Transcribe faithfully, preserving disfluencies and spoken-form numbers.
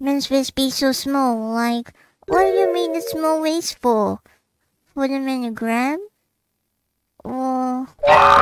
Men's waist be so small? Like, what do you mean the small waist for? For the manogram? Or...